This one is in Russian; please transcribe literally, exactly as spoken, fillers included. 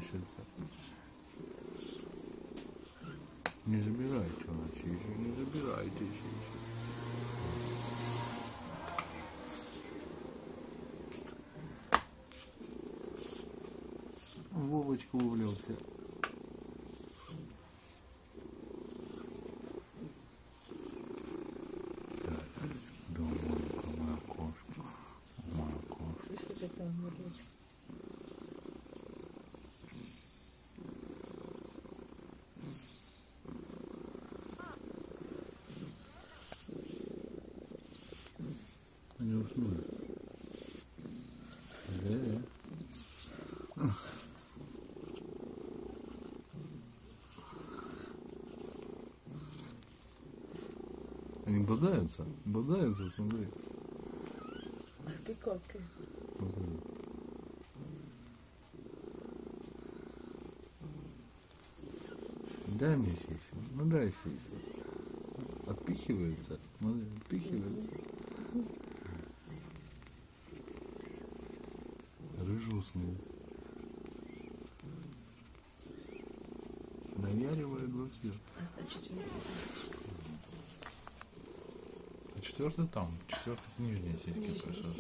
тащится. Не забирайте у нас еще, не забирайте еще. Вовочка увлекся. Так, думаю, моя кошка, моя кошка. Что ты там говоришь? Они уснули. Зря. Они бодаются, бодаются, смотри. Ах ты какая. Вот это. Дай мне сиську, ну дай сиську. Отпихивается, смотри, отпихивается. Рыжий уснул. Наяривает во все. А четвертый? А четвертый там, четвертый нижняя сиська пришла.